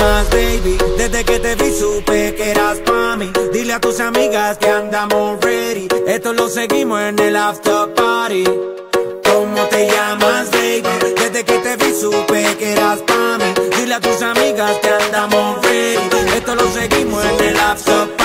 llamas, baby? Desde que te vi supe que eras pa' mí. Dile a tus amigas que andamos ready. Esto lo seguimos en el after party. ¿Cómo te llamas, baby? Desde que te vi supe que eras pa' mí. Dile a tus amigas que andamos ready. Esto lo seguimos en el after party.